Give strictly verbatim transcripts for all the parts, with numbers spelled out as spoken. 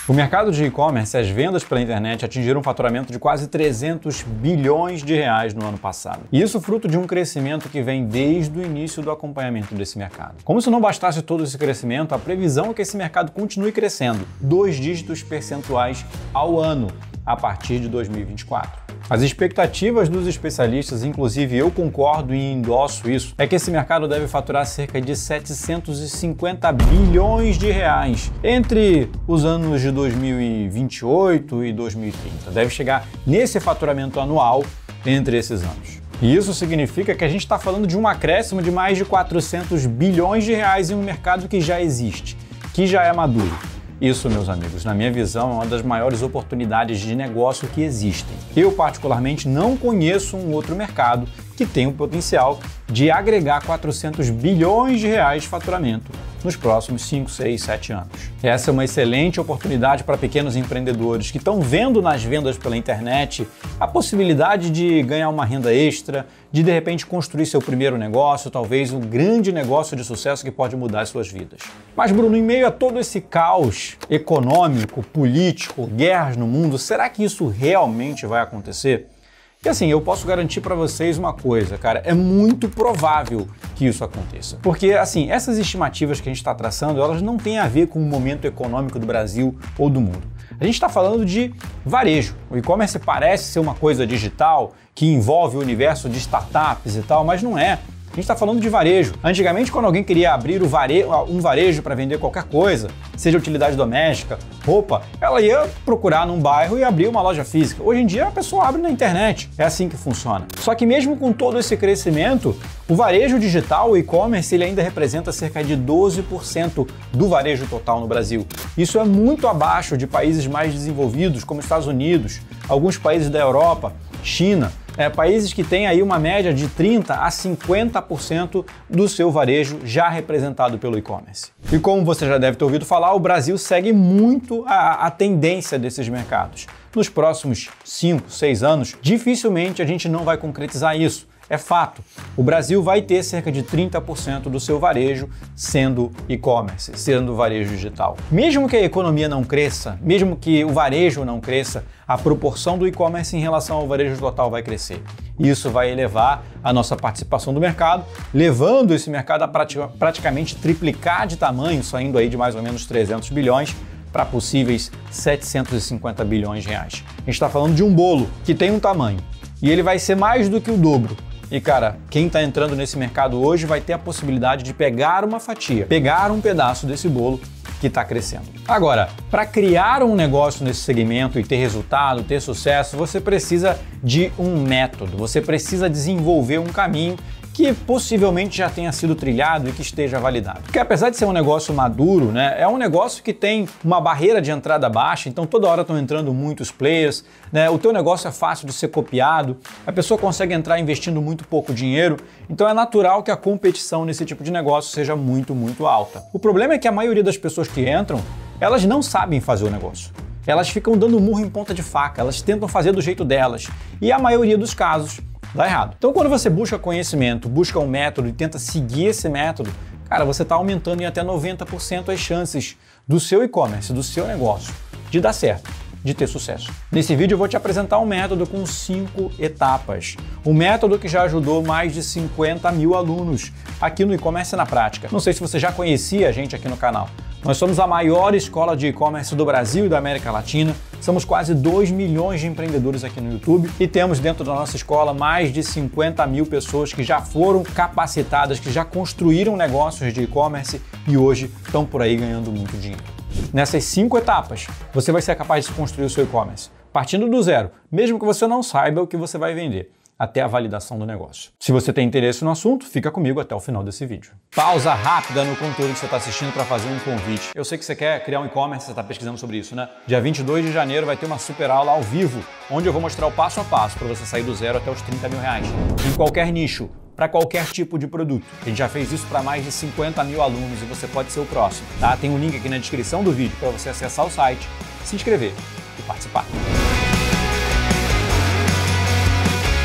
O mercado de e-commerce e as vendas pela internet atingiram um faturamento de quase trezentos bilhões de reais no ano passado. E isso fruto de um crescimento que vem desde o início do acompanhamento desse mercado. Como se não bastasse todo esse crescimento, a previsão é que esse mercado continue crescendo dois dígitos percentuais ao ano a partir de dois mil e vinte e quatro. As expectativas dos especialistas, inclusive eu concordo e endosso isso, é que esse mercado deve faturar cerca de setecentos e cinquenta bilhões de reais entre os anos de dois mil e vinte e oito e dois mil e trinta. Deve chegar nesse faturamento anual entre esses anos. E isso significa que a gente está falando de um acréscimo de mais de quatrocentos bilhões de reais em um mercado que já existe, que já é maduro. Isso, meus amigos, na minha visão, é uma das maiores oportunidades de negócio que existem. Eu, particularmente, não conheço um outro mercado que tem o potencial de agregar quatrocentos bilhões de reais de faturamento nos próximos cinco, seis, sete anos. Essa é uma excelente oportunidade para pequenos empreendedores que estão vendo nas vendas pela internet a possibilidade de ganhar uma renda extra, de de repente construir seu primeiro negócio, talvez um grande negócio de sucesso que pode mudar as suas vidas. Mas, Bruno, em meio a todo esse caos econômico, político, guerras no mundo, será que isso realmente vai acontecer? E assim, eu posso garantir para vocês uma coisa, cara, é muito provável que isso aconteça. Porque, assim, essas estimativas que a gente está traçando, elas não têm a ver com o momento econômico do Brasil ou do mundo. A gente está falando de varejo. O e-commerce parece ser uma coisa digital que envolve o universo de startups e tal, mas não é. A gente está falando de varejo. Antigamente, quando alguém queria abrir vare... um varejo para vender qualquer coisa, seja utilidade doméstica, roupa, ela ia procurar num bairro e abrir uma loja física. Hoje em dia, a pessoa abre na internet. É assim que funciona. Só que mesmo com todo esse crescimento, o varejo digital, o e-commerce, ele ainda representa cerca de doze por cento do varejo total no Brasil. Isso é muito abaixo de países mais desenvolvidos, como Estados Unidos, alguns países da Europa, China. É, países que têm aí uma média de trinta a cinquenta por cento do seu varejo já representado pelo e-commerce. E como você já deve ter ouvido falar, o Brasil segue muito a, a tendência desses mercados. Nos próximos cinco, seis anos, dificilmente a gente não vai concretizar isso. É fato, o Brasil vai ter cerca de trinta por cento do seu varejo sendo e-commerce, sendo varejo digital. Mesmo que a economia não cresça, mesmo que o varejo não cresça, a proporção do e-commerce em relação ao varejo total vai crescer. Isso vai elevar a nossa participação do mercado, levando esse mercado a praticamente triplicar de tamanho, saindo aí de mais ou menos trezentos bilhões para possíveis setecentos e cinquenta bilhões de reais. A gente está falando de um bolo que tem um tamanho e ele vai ser mais do que o dobro. E cara, quem está entrando nesse mercado hoje vai ter a possibilidade de pegar uma fatia, pegar um pedaço desse bolo que está crescendo. Agora, para criar um negócio nesse segmento e ter resultado, ter sucesso, você precisa de um método, você precisa desenvolver um caminho que possivelmente já tenha sido trilhado e que esteja validado. Porque apesar de ser um negócio maduro, né, é um negócio que tem uma barreira de entrada baixa, então toda hora estão entrando muitos players, né, o teu negócio é fácil de ser copiado, a pessoa consegue entrar investindo muito pouco dinheiro, então é natural que a competição nesse tipo de negócio seja muito, muito alta. O problema é que a maioria das pessoas que entram, elas não sabem fazer o negócio. Elas ficam dando murro em ponta de faca, elas tentam fazer do jeito delas, e a maioria dos casos dá errado. Então, quando você busca conhecimento, busca um método e tenta seguir esse método, cara, você está aumentando em até noventa por cento as chances do seu e-commerce, do seu negócio, de dar certo, de ter sucesso. Nesse vídeo eu vou te apresentar um método com cinco etapas. Um método que já ajudou mais de cinquenta mil alunos aqui no e-commerce na prática. Não sei se você já conhecia a gente aqui no canal. Nós somos a maior escola de e-commerce do Brasil e da América Latina. Somos quase dois milhões de empreendedores aqui no YouTube e temos dentro da nossa escola mais de cinquenta mil pessoas que já foram capacitadas, que já construíram negócios de e-commerce e hoje estão por aí ganhando muito dinheiro. Nessas cinco etapas, você vai ser capaz de construir o seu e-commerce, partindo do zero, mesmo que você não saiba o que você vai vender, até a validação do negócio. Se você tem interesse no assunto, fica comigo até o final desse vídeo. Pausa rápida no conteúdo que você está assistindo para fazer um convite. Eu sei que você quer criar um e-commerce, você está pesquisando sobre isso, né? Dia vinte e dois de janeiro vai ter uma super aula ao vivo, onde eu vou mostrar o passo a passo para você sair do zero até os trinta mil reais, em qualquer nicho, para qualquer tipo de produto. A gente já fez isso para mais de cinquenta mil alunos e você pode ser o próximo, tá? Tem um link aqui na descrição do vídeo para você acessar o site, se inscrever e participar.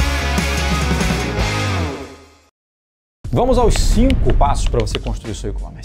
Vamos aos cinco passos para você construir o seu e-commerce.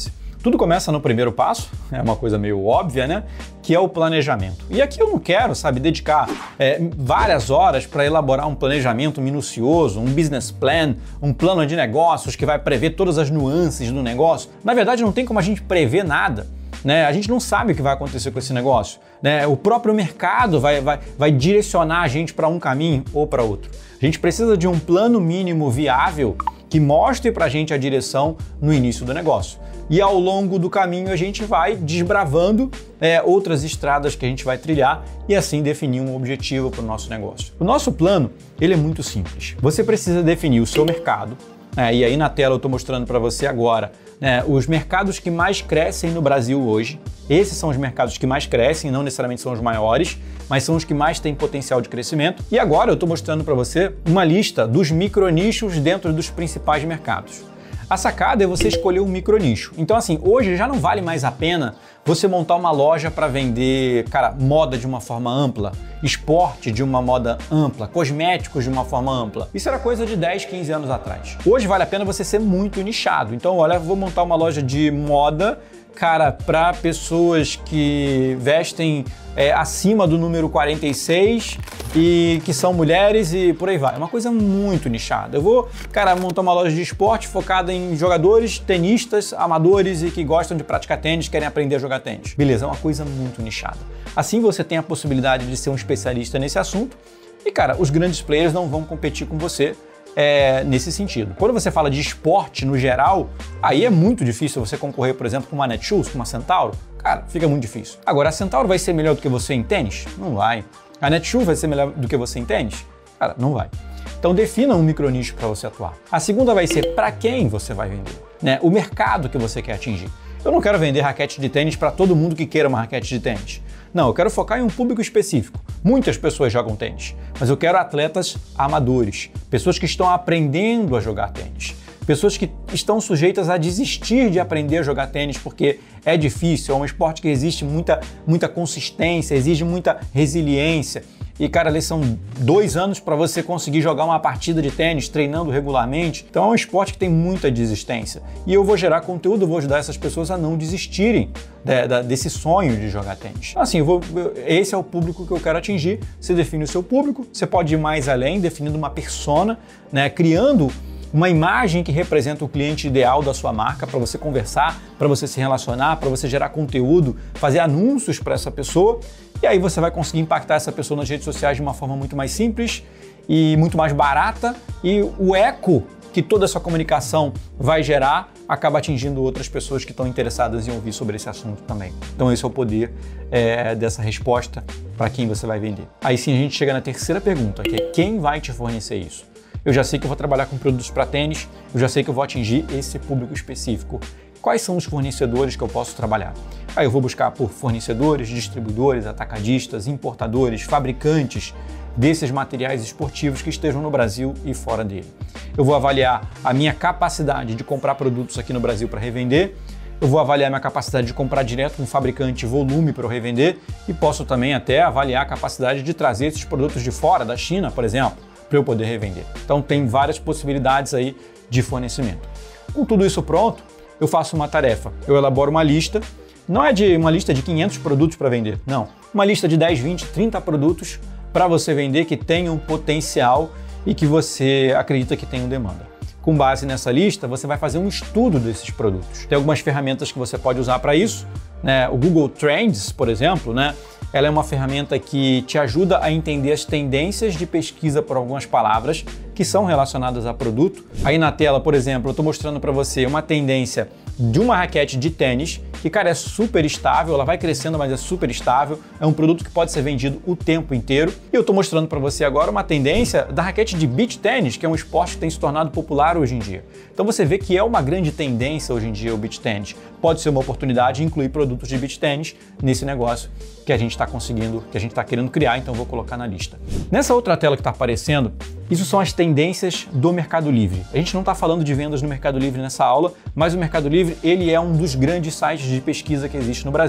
Tudo começa no primeiro passo, é uma coisa meio óbvia, né? Que é o planejamento. E aqui eu não quero, sabe, dedicar é, várias horas para elaborar um planejamento minucioso, um business plan, um plano de negócios que vai prever todas as nuances do negócio. Na verdade, não tem como a gente prever nada. Né? A gente não sabe o que vai acontecer com esse negócio. Né? O próprio mercado vai, vai, vai direcionar a gente para um caminho ou para outro. A gente precisa de um plano mínimo viável que mostre para a gente a direção no início do negócio. E ao longo do caminho a gente vai desbravando é, outras estradas que a gente vai trilhar e assim definir um objetivo para o nosso negócio. O nosso plano ele é muito simples. Você precisa definir o seu mercado. É, e aí na tela eu estou mostrando para você agora né, os mercados que mais crescem no Brasil hoje. Esses são os mercados que mais crescem, não necessariamente são os maiores, mas são os que mais têm potencial de crescimento. E agora eu estou mostrando para você uma lista dos micronichos dentro dos principais mercados. A sacada é você escolher um micronicho. Então assim, hoje já não vale mais a pena você montar uma loja para vender, cara, moda de uma forma ampla, esporte de uma moda ampla, cosméticos de uma forma ampla. Isso era coisa de dez, quinze anos atrás. Hoje vale a pena você ser muito nichado. Então, olha, vou montar uma loja de moda, cara, para pessoas que vestem é, acima do número quarenta e seis e que são mulheres e por aí vai. É uma coisa muito nichada. Eu vou, cara, montar uma loja de esporte focada em jogadores, tenistas, amadores e que gostam de praticar tênis, querem aprender a jogar tênis. Beleza, é uma coisa muito nichada. Assim você tem a possibilidade de ser um especialista nesse assunto e, cara, os grandes players não vão competir com você É, nesse sentido. Quando você fala de esporte no geral, aí é muito difícil você concorrer, por exemplo, com uma Netshoes, com uma Centauro. Cara, fica muito difícil. Agora, a Centauro vai ser melhor do que você em tênis? Não vai. A Netshoes vai ser melhor do que você em tênis? Cara, não vai. Então defina um micronicho para você atuar. A segunda vai ser para quem você vai vender, né? O mercado que você quer atingir. Eu não quero vender raquete de tênis para todo mundo que queira uma raquete de tênis. Não, eu quero focar em um público específico. Muitas pessoas jogam tênis, mas eu quero atletas amadores, pessoas que estão aprendendo a jogar tênis, pessoas que estão sujeitas a desistir de aprender a jogar tênis porque é difícil, é um esporte que exige muita, muita consistência, exige muita resiliência. E, cara, ali são dois anos para você conseguir jogar uma partida de tênis treinando regularmente. Então é um esporte que tem muita desistência. E eu vou gerar conteúdo, eu vou ajudar essas pessoas a não desistirem de, de, desse sonho de jogar tênis. Assim, eu vou, eu, esse é o público que eu quero atingir. Você define o seu público, você pode ir mais além, definindo uma persona, né, criando uma imagem que representa o cliente ideal da sua marca para você conversar, para você se relacionar, para você gerar conteúdo, fazer anúncios para essa pessoa. E aí você vai conseguir impactar essa pessoa nas redes sociais de uma forma muito mais simples e muito mais barata. E o eco que toda essa comunicação vai gerar acaba atingindo outras pessoas que estão interessadas em ouvir sobre esse assunto também. Então esse é o poder é, dessa resposta para quem você vai vender. Aí sim a gente chega na terceira pergunta, que é quem vai te fornecer isso? Eu já sei que eu vou trabalhar com produtos para tênis, eu já sei que eu vou atingir esse público específico. Quais são os fornecedores que eu posso trabalhar? Aí eu vou buscar por fornecedores, distribuidores, atacadistas, importadores, fabricantes desses materiais esportivos que estejam no Brasil e fora dele. Eu vou avaliar a minha capacidade de comprar produtos aqui no Brasil para revender, eu vou avaliar a minha capacidade de comprar direto com um fabricante volume para eu revender e posso também até avaliar a capacidade de trazer esses produtos de fora, da China, por exemplo, para eu poder revender. Então tem várias possibilidades aí de fornecimento. Com tudo isso pronto, eu faço uma tarefa, eu elaboro uma lista, não é de uma lista de quinhentos produtos para vender, não. Uma lista de dez, vinte, trinta produtos para você vender que tenham potencial e que você acredita que tenham demanda. Com base nessa lista, você vai fazer um estudo desses produtos. Tem algumas ferramentas que você pode usar para isso, né? O Google Trends, por exemplo, né? Ela é uma ferramenta que te ajuda a entender as tendências de pesquisa por algumas palavras que são relacionadas a produto. Aí na tela, por exemplo, eu estou mostrando para você uma tendência de uma raquete de tênis que, cara, é super estável, ela vai crescendo, mas é super estável, é um produto que pode ser vendido o tempo inteiro. E eu estou mostrando para você agora uma tendência da raquete de beach tênis, que é um esporte que tem se tornado popular hoje em dia. Então você vê que é uma grande tendência hoje em dia o beach tênis. Pode ser uma oportunidade de incluir produtos de beach tênis nesse negócio que a gente está conseguindo, que a gente está querendo criar, então eu vou colocar na lista. Nessa outra tela que está aparecendo, isso são as tendências do Mercado Livre. A gente não está falando de vendas no Mercado Livre nessa aula, mas o Mercado Livre ele é um dos grandes sites de pesquisa que existe no Brasil,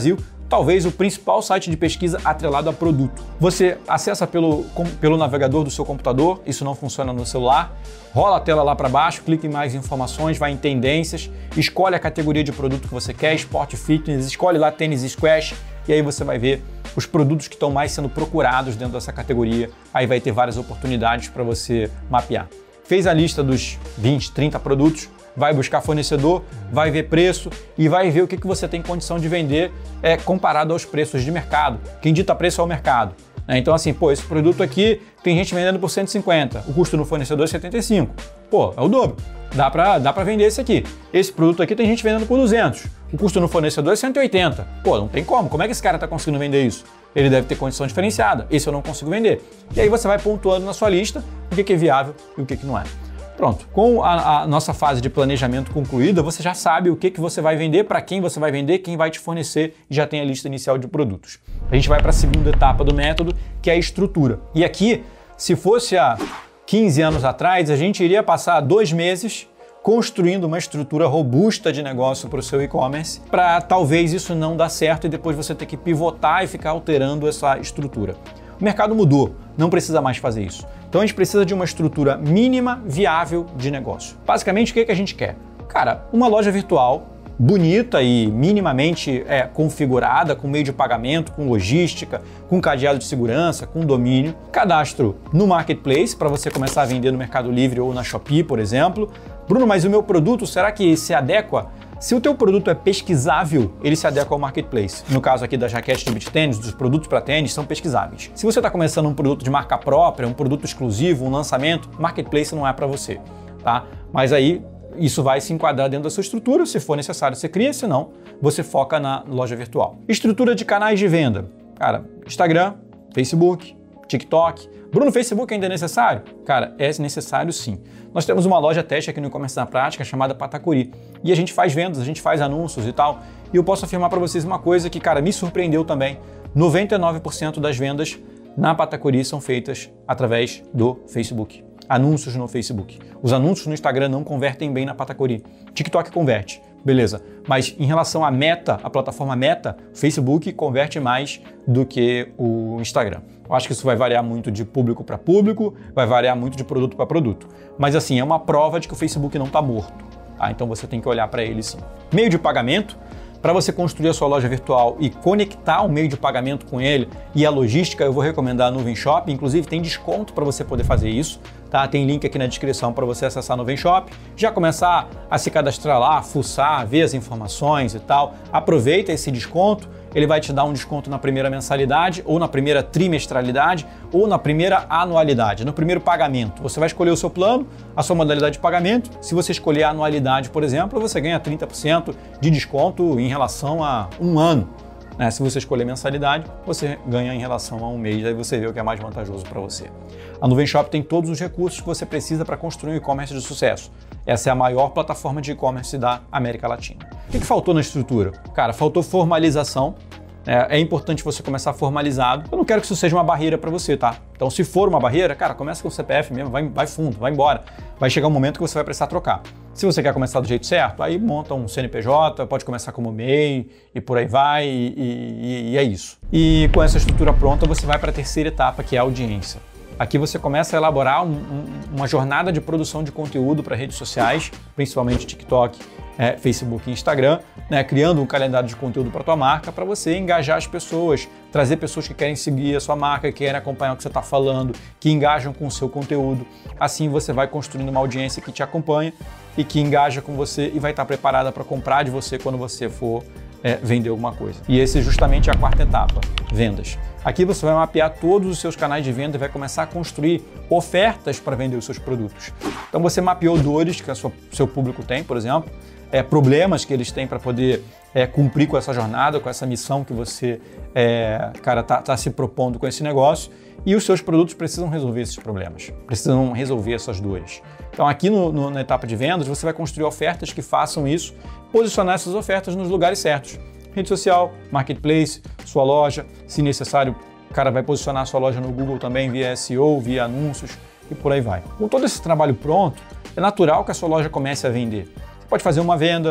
talvez o principal site de pesquisa atrelado a produto. Você acessa pelo, com, pelo navegador do seu computador, isso não funciona no celular, rola a tela lá para baixo, clica em mais informações, vai em tendências, escolhe a categoria de produto que você quer, esporte fitness, escolhe lá tênis e squash, e aí você vai ver os produtos que estão mais sendo procurados dentro dessa categoria, aí vai ter várias oportunidades para você mapear. Fez a lista dos vinte, trinta produtos, vai buscar fornecedor, vai ver preço e vai ver o que, que você tem condição de vender é, comparado aos preços de mercado. Quem dita preço é o mercado. Né? Então assim, pô, esse produto aqui tem gente vendendo por cento e cinquenta, o custo no fornecedor é setenta e cinco. Pô, é o dobro. Dá pra, dá pra vender esse aqui. Esse produto aqui tem gente vendendo por duzentos, o custo no fornecedor é cento e oitenta. Pô, não tem como. Como é que esse cara tá conseguindo vender isso? Ele deve ter condição diferenciada. Esse eu não consigo vender. E aí você vai pontuando na sua lista o que, que é viável e o que, que não é. Pronto, com a, a nossa fase de planejamento concluída, você já sabe o que, que você vai vender, para quem você vai vender, quem vai te fornecer e já tem a lista inicial de produtos. A gente vai para a segunda etapa do método, que é a estrutura. E aqui, se fosse há quinze anos atrás, a gente iria passar dois meses construindo uma estrutura robusta de negócio para o seu e-commerce, para talvez isso não dar certo e depois você ter que pivotar e ficar alterando essa estrutura. O mercado mudou, não precisa mais fazer isso. Então a gente precisa de uma estrutura mínima viável de negócio. Basicamente, o que, que a gente quer? Cara, uma loja virtual bonita e minimamente é, configurada, com meio de pagamento, com logística, com cadeado de segurança, com domínio. Cadastro no Marketplace para você começar a vender no Mercado Livre ou na Shopee, por exemplo. Bruno, mas o meu produto, será que se adequa? Se o teu produto é pesquisável, ele se adequa ao Marketplace. No caso aqui das raquetes de beach tênis, dos produtos para tênis, são pesquisáveis. Se você está começando um produto de marca própria, um produto exclusivo, um lançamento, Marketplace não é para você, tá? Mas aí isso vai se enquadrar dentro da sua estrutura, se for necessário você cria, se não, você foca na loja virtual. Estrutura de canais de venda. Cara, Instagram, Facebook, TikTok. Bruno, Facebook ainda é necessário? Cara, é necessário sim. Nós temos uma loja teste aqui no e-commerce na prática chamada Patacuri. E a gente faz vendas, a gente faz anúncios e tal. E eu posso afirmar para vocês uma coisa que, cara, me surpreendeu também. noventa e nove por cento das vendas na Patacuri são feitas através do Facebook. Anúncios no Facebook. Os anúncios no Instagram não convertem bem na Patacuri. TikTok converte, beleza. Mas em relação à Meta, a plataforma Meta, o Facebook converte mais do que o Instagram. Eu acho que isso vai variar muito de público para público, vai variar muito de produto para produto. Mas assim, é uma prova de que o Facebook não está morto. Tá? Então você tem que olhar para ele sim. Meio de pagamento. Para você construir a sua loja virtual e conectar o meio de pagamento com ele e a logística, eu vou recomendar a Nuvem Shop. Inclusive tem desconto para você poder fazer isso. Tá? Tem link aqui na descrição para você acessar a Nuvem Shop, já começar a se cadastrar lá, fuçar, ver as informações e tal. Aproveita esse desconto. Ele vai te dar um desconto na primeira mensalidade, ou na primeira trimestralidade, ou na primeira anualidade, no primeiro pagamento. Você vai escolher o seu plano, a sua modalidade de pagamento. Se você escolher a anualidade, por exemplo, você ganha trinta por cento de desconto em relação a um ano. Né? Se você escolher mensalidade, você ganha em relação a um mês, aí você vê o que é mais vantajoso para você. A Nuvem Shop tem todos os recursos que você precisa para construir um e-commerce de sucesso. Essa é a maior plataforma de e-commerce da América Latina. O que, que faltou na estrutura? Cara, faltou formalização. É, é importante você começar formalizado. Eu não quero que isso seja uma barreira para você, tá? Então, se for uma barreira, cara, começa com o C P F mesmo, vai, vai fundo, vai embora. Vai chegar um momento que você vai precisar trocar. Se você quer começar do jeito certo, aí monta um C N P J, pode começar como M E I e por aí vai, e, e, e é isso. E com essa estrutura pronta, você vai para a terceira etapa, que é a audiência. Aqui você começa a elaborar um, um, uma jornada de produção de conteúdo para redes sociais, principalmente TikTok, é, Facebook e Instagram, né, criando um calendário de conteúdo para a tua marca, para você engajar as pessoas, trazer pessoas que querem seguir a sua marca, que querem acompanhar o que você está falando, que engajam com o seu conteúdo. Assim você vai construindo uma audiência que te acompanha e que engaja com você e vai estar preparada para comprar de você quando você for é, vender alguma coisa. E esse justamente é a quarta etapa, vendas. Aqui você vai mapear todos os seus canais de venda e vai começar a construir ofertas para vender os seus produtos. Então você mapeou dores que o seu público tem, por exemplo, é, problemas que eles têm para poder é, cumprir com essa jornada, com essa missão que você é, cara, tá, tá se propondo com esse negócio, e os seus produtos precisam resolver esses problemas, precisam resolver essas dores. Então aqui no, no, na etapa de vendas você vai construir ofertas que façam isso, posicionar essas ofertas nos lugares certos. Rede social, Marketplace, sua loja, se necessário, o cara vai posicionar a sua loja no Google também via S E O, via anúncios e por aí vai. Com todo esse trabalho pronto, é natural que a sua loja comece a vender. Você pode fazer uma venda,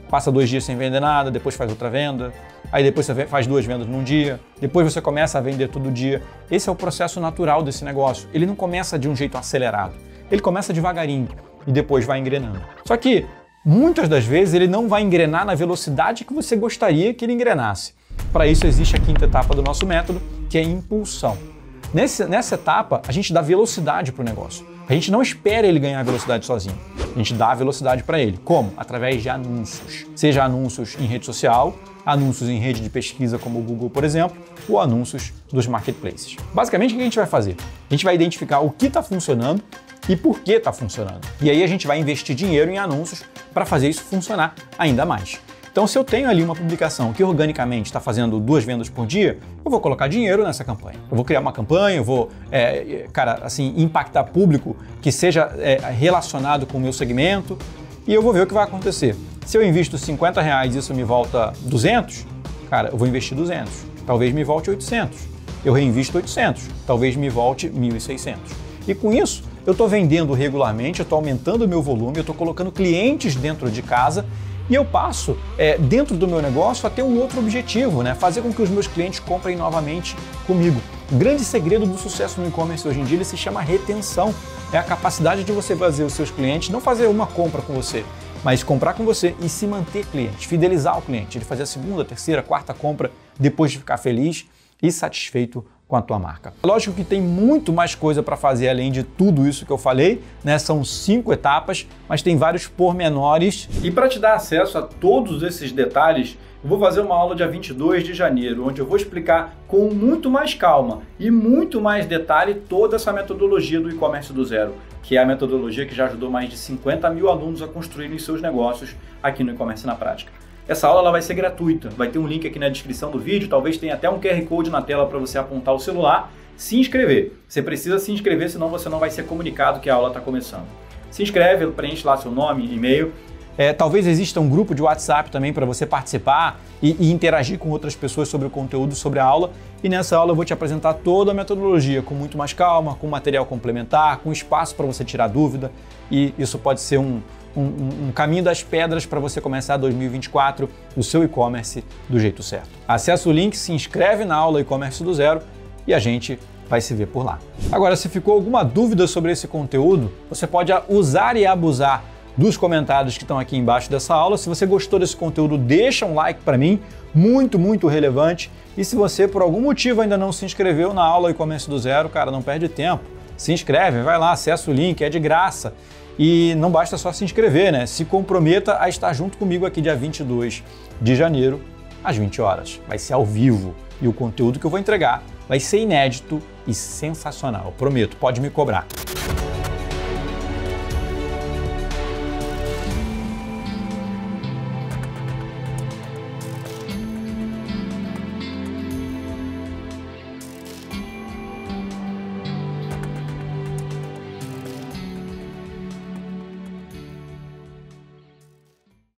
passa dois dias sem vender nada, depois faz outra venda, aí depois você faz duas vendas num dia, depois você começa a vender todo dia. Esse é o processo natural desse negócio. Ele não começa de um jeito acelerado, ele começa devagarinho e depois vai engrenando. Só que muitas das vezes ele não vai engrenar na velocidade que você gostaria que ele engrenasse. Para isso existe a quinta etapa do nosso método, que é a impulsão. Nesse, nessa etapa, a gente dá velocidade para o negócio. A gente não espera ele ganhar velocidade sozinho. A gente dá velocidade para ele. Como? Através de anúncios. Seja anúncios em rede social, anúncios em rede de pesquisa como o Google, por exemplo, ou anúncios dos marketplaces. Basicamente, o que a gente vai fazer? A gente vai identificar o que está funcionando e por que está funcionando. E aí a gente vai investir dinheiro em anúncios para fazer isso funcionar ainda mais. Então, se eu tenho ali uma publicação que organicamente está fazendo duas vendas por dia, eu vou colocar dinheiro nessa campanha. Eu vou criar uma campanha, eu vou, é, cara, assim, impactar público que seja é, relacionado com o meu segmento e eu vou ver o que vai acontecer. Se eu invisto cinquenta reais e isso me volta duzentos, cara, eu vou investir duzentos. Talvez me volte oitocentos. Eu reinvisto oitocentos. Talvez me volte mil e seiscentos. E com isso, eu estou vendendo regularmente, eu estou aumentando o meu volume, eu estou colocando clientes dentro de casa. E eu passo, é, dentro do meu negócio, a ter um outro objetivo, né? Fazer com que os meus clientes comprem novamente comigo. O grande segredo do sucesso no e-commerce hoje em dia ele se chama retenção. É a capacidade de você fazer os seus clientes, não fazer uma compra com você, mas comprar com você e se manter cliente, fidelizar o cliente, ele fazer a segunda, terceira, quarta compra depois de ficar feliz e satisfeito com a tua marca. Lógico que tem muito mais coisa para fazer além de tudo isso que eu falei, né? São cinco etapas, mas tem vários pormenores. E para te dar acesso a todos esses detalhes, eu vou fazer uma aula dia vinte e dois de janeiro, onde eu vou explicar com muito mais calma e muito mais detalhe toda essa metodologia do e-commerce do zero, que é a metodologia que já ajudou mais de cinquenta mil alunos a construírem seus negócios aqui no e-commerce na prática. Essa aula ela vai ser gratuita, vai ter um link aqui na descrição do vídeo, talvez tenha até um Q R Code na tela para você apontar o celular, se inscrever. Você precisa se inscrever, senão você não vai ser comunicado que a aula está começando. Se inscreve, preenche lá seu nome, e-mail. É, talvez exista um grupo de WhatsApp também para você participar e, e interagir com outras pessoas sobre o conteúdo, sobre a aula. E nessa aula eu vou te apresentar toda a metodologia com muito mais calma, com material complementar, com espaço para você tirar dúvida. E isso pode ser um, um, um caminho das pedras para você começar dois mil e vinte e quatro o seu e-commerce do jeito certo. Acesse o link, se inscreve na aula e-commerce do zero e a gente vai se ver por lá. Agora, se ficou alguma dúvida sobre esse conteúdo, você pode usar e abusar dos comentários que estão aqui embaixo dessa aula. Se você gostou desse conteúdo, deixa um like para mim, muito, muito relevante. E se você, por algum motivo, ainda não se inscreveu na aula e-commerce do zero, cara, não perde tempo. Se inscreve, vai lá, acessa o link, é de graça. E não basta só se inscrever, né? Se comprometa a estar junto comigo aqui dia vinte e dois de janeiro, às vinte horas. Vai ser ao vivo e o conteúdo que eu vou entregar vai ser inédito e sensacional. Prometo, pode me cobrar.